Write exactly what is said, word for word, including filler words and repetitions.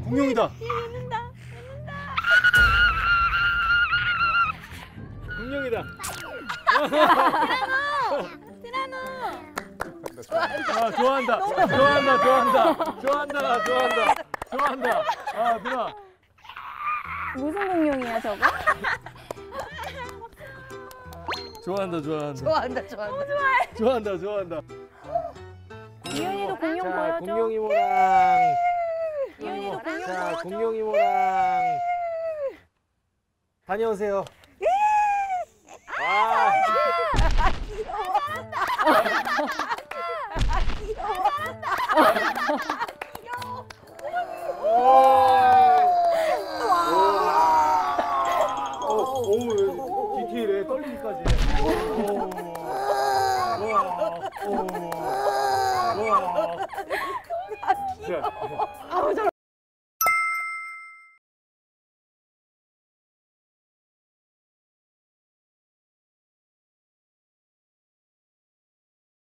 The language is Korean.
공룡이다. 웃는다. 공룡이다. 티라노. 아, 좋아한다. 좋아한다. 좋아한다. 좋아한다. 좋아한다. 좋아한다. 아, 누나. 무슨 공룡이야 저거? 좋아한다. 좋아한다. 좋아한다. 좋아한다. 좋아한다. 좋아한다. 이윤이도 공룡 자, 보여줘. 공룡 이모랑. 이윤이도 공룡 자, 보여줘. 공룡 이모랑. 다녀오세요. 아, 귀여워.